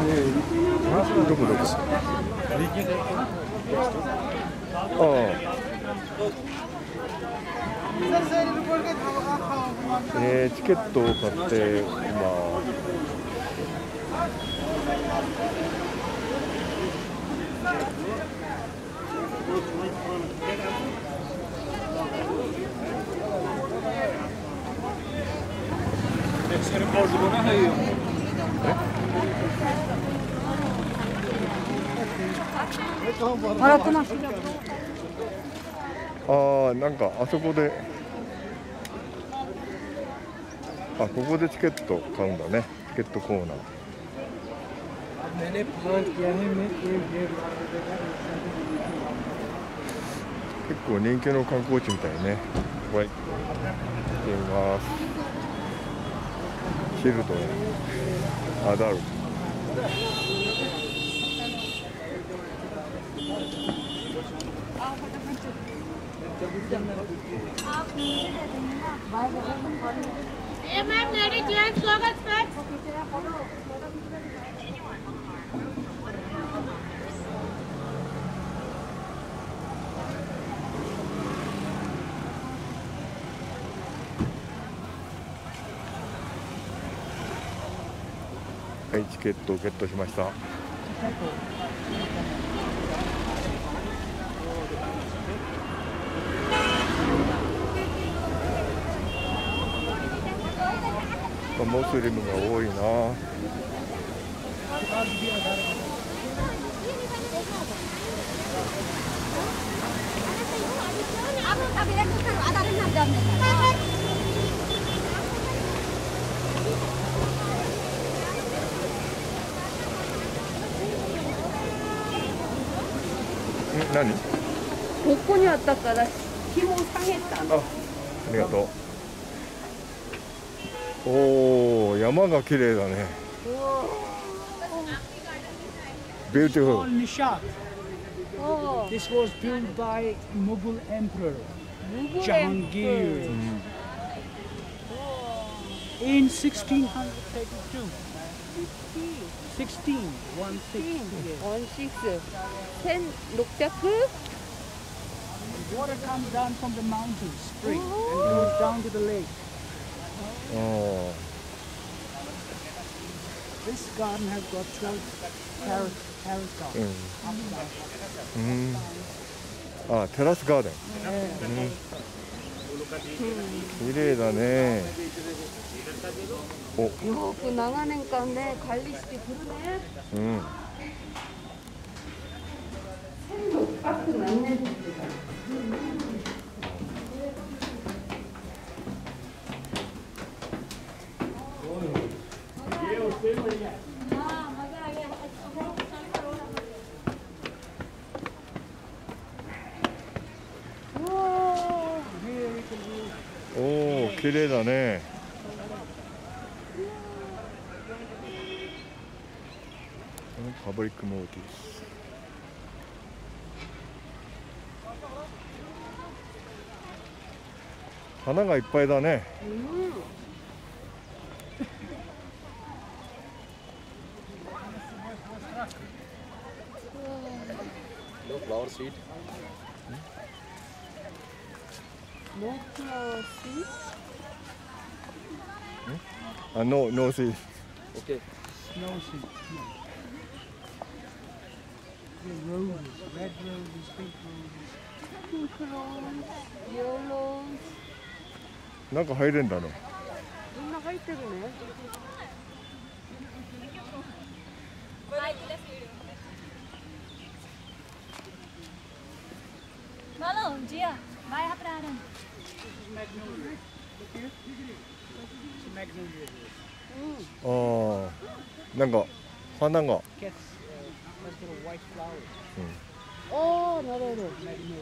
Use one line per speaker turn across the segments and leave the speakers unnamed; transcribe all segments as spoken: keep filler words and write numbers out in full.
どこどこ。ああ。えー、チケットを買って今。ああ、なんかあそこで、あ、ここでチケット買うんだね。チケットコーナー。結構人気の観光地みたいね。はい、行ってみます。シルトン、アダルト。
Hey ma'am, ladies, gents, goggles, specs.
はい、チケットをゲットしました。モスリムが多いな。ん、何？
ここにあったから紐を下げたの。
あ、ありがとう。おお、山が綺麗だね。Beautiful.
Nishat.
Oh.
This was built by Mughal Emperor
Mughal
Jahangir
Emperor.
in sixteen thirty-two. sixteen, one six.
원식스. 천육백?
Water comes down from the mountain, spring, and goes down to the lake.
Oh.
This garden has got twelve terrace, terrace gardens.
Mm. Ah, terrace garden.
Yeah.
綺麗だね。お、
よく長年間ね管理してくるね。
うん。
千六百何年って言ってた。
おお、綺麗だね。パブリックモーティス。花がいっぱいだね。
うん。
No flower seed.
No flower seed?
Ah, no, no seed.
Okay.
No seed. No. The roses, red roses, pink roses.
Pink rose, yellow.
なんか入れんだね。
みんな入ってるね。
Malo, Gia, vai rapraran.
This is magnolia. Look here. It's a magnolia.
ああ、なんか花が。
Gets, uh, has got a white flower.
ああ、なるほど。
Magnolia.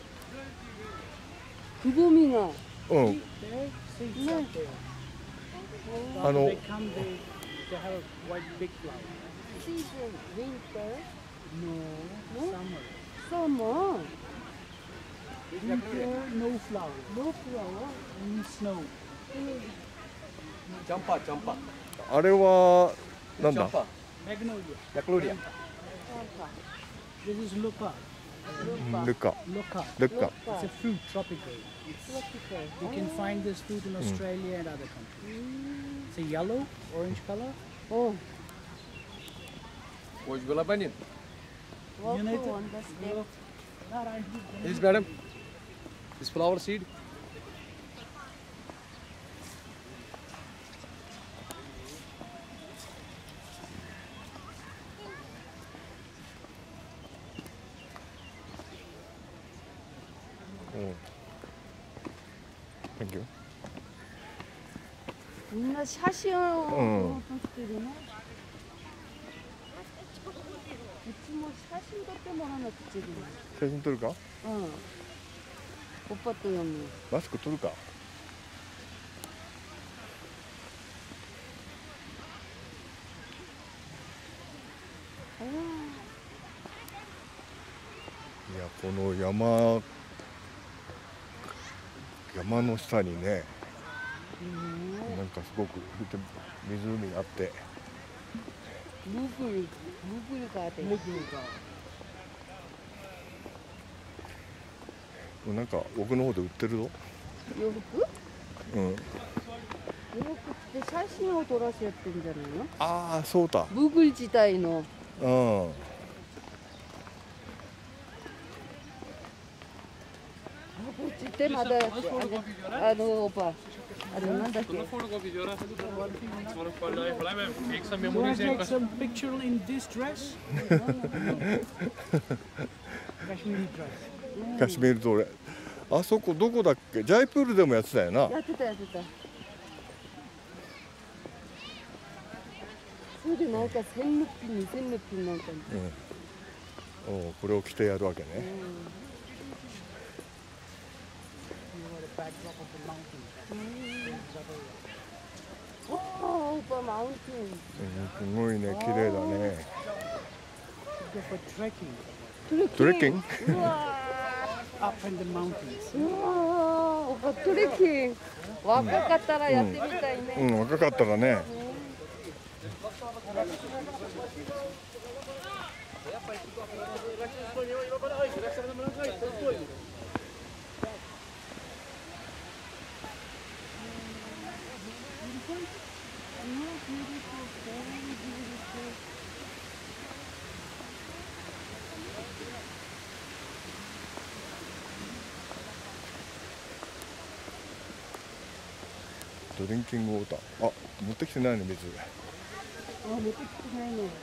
くぼみが。
うん。
There, seeds out there.
あの。
They come, they, they have a white big flower.
Season, winter,
No,
No?
summer.
summer,
Winter, no flower.
no flower.
Only snow.
Champa, champa.
あれはなんだ。
Champa.
Magnolia.
Magnolia.
This is Luca.
ルカ
Luca.
ルカ
It's a fruit, tropical. It's, you can find this fruit in Australia and other countries. It's a yellow, orange color.
おう
What's Gulabanin?
Walk
United.
on the step.
This madam. This flower seed.
Thank you.
みんな写真を撮ろうとしてるね。うちも写真撮ってもらわなくちゃいけない。
写真撮るか？
うん。おっぱと読む。
マスク撮るか？いや、この山山の下にね、なんかすごく湖があって、
ムグル、ムグルガーデン。
なんか奥の方で売ってるぞ。
洋服？
うん。
洋服って写真を撮らせやってんじゃないの？
ああ、そうだ。
ムグル自体の。
うん。
こっちってまだあのおばあれなんだっけ？
Do I take some picture in this dress? Kashmiri dress.
カシミールと俺、あそこどこだっけ？ジャイプールでもやってたよな。
やってたやってた。それでなんか千ルピン、二千ルピンなんかに。
うん。おう、これを着てやるわけね。
おお、オーバーマウンテン。
うん、すごいね、綺麗だね。
Go for trekking
トレッキング？
うわ
up in the mountains.
ー、うわー、おばトレッキング。若かったらやってみたいね。
うん、若かったらね。ドリンキングウォーター。あ、持ってきてないね、水。
あ、持ってきてないね。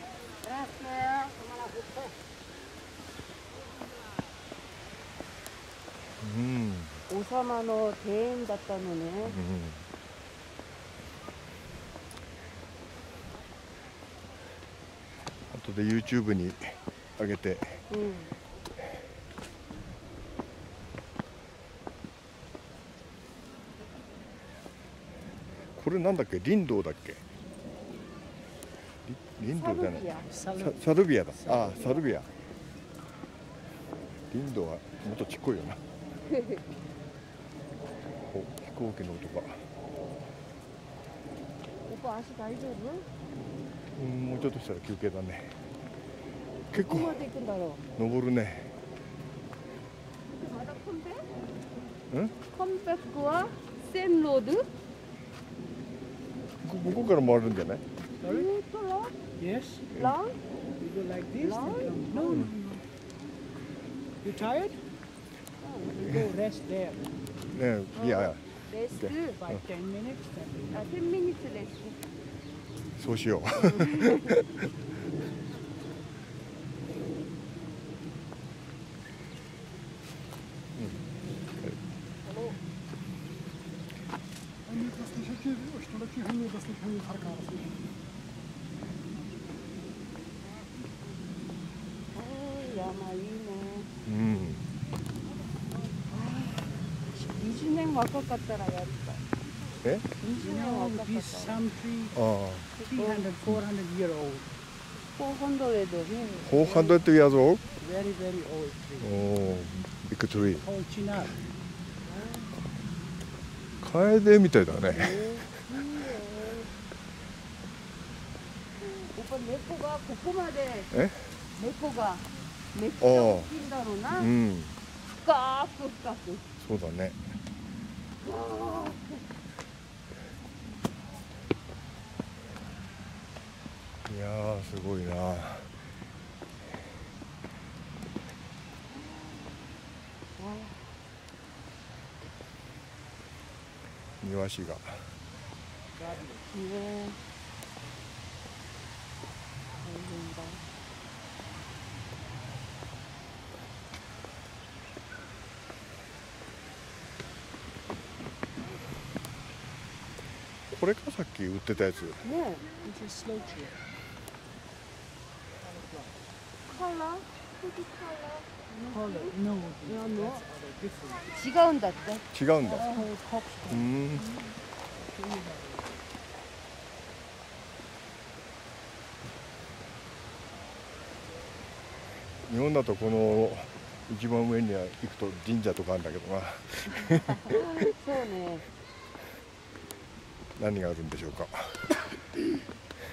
うん。
王様の庭園だったのね。
うん。後で YouTube に上げて。
うん。
これなんだっけ？林道だっけ？林道じゃない。ササルビアだ。ああ、サルビア。林道はもっとちっこいよな。お、飛行機の音が。
おば足大丈夫？
うん、もうちょっとしたら休憩だね。結構
どこまで行くんだろう。
登るね。
まだコンベ？
うん？
コンベクは線路で？
ここから回るんじゃない？
えーとラ
Yes.
ラン？
You go like this.
No.
Then come. No, no, no. You tired? You go rest there.
ね、いや、
レスト。
Five, ten minutes. Then
あ、ten minutes レス
そうしよう。
山いいね。
うん。
にじゅうねん若かったらやりたい。
え？
にじゅうねん
no,
若か
these
ったら。
some tree,
ああ。
three hundred, four hundred year old.
フォーハンドレドね。
フォーハンドレッドイヤーズオール？
Very, very old tree.
おお、ビッグツリー。
Called chinar.
カエデみたいだね。
오빠猫がここまで
え
猫がめっちゃ大きいんだろうな。
うん
深く深く。
そうだね。いやーすごいな。庭師が。
ね。大変だ。
これかさっき売ってたやつ。
ね。
This is slow chair.
カラー？
Color. No,
Yeah, no.
that's other different.
違うんだって。
違うんだ。
That's called
う
coxcomb.
ん。日本だとこの一番上には行くと神社とかあるんだけどな。
そうね。
何があるんでしょうか。
救急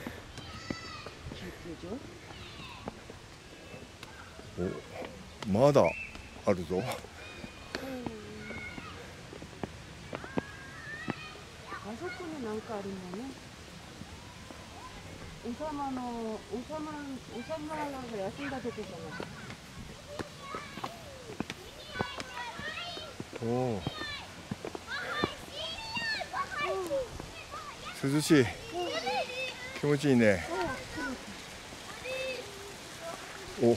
所？
お、まだあるぞ。
あそこになんかあるんだね。王様の王様王様が休んだとこかな。
おお。涼しい。気持ちいいね。お。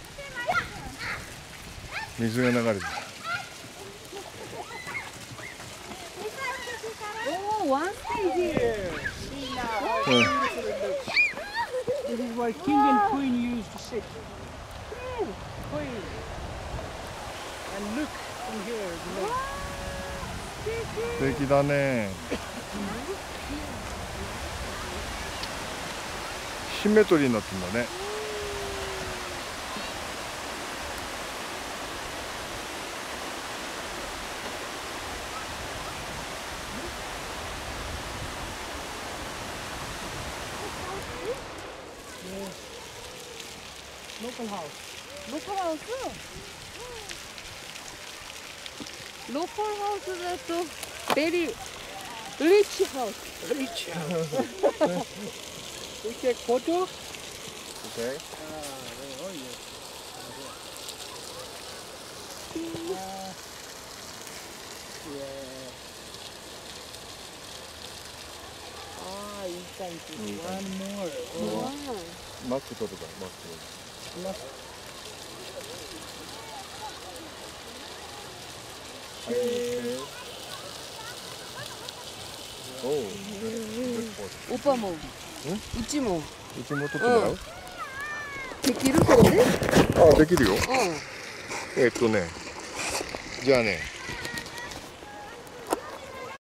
水が流れてる。
おお、ワンステージ。いいな。
うん。
This is where king and queen used to sit. Queen. And look from here below.
素敵だね。シンメトリーになってんだね。
Local house.
ローカルハウス？ローカルハウスだとベリーリッチハウス。
Rich house. We take photo.
Okay.
Ah, where are you? Uh, yeah.
ああ、いい感じ。
One more.
わ
Oh,
マック取るからマック。
left.
おお。
オパも。うちも。
うちも取ってもらう？
できるそれで？
あ、できるよ。
うん。
えっとね。じゃあね。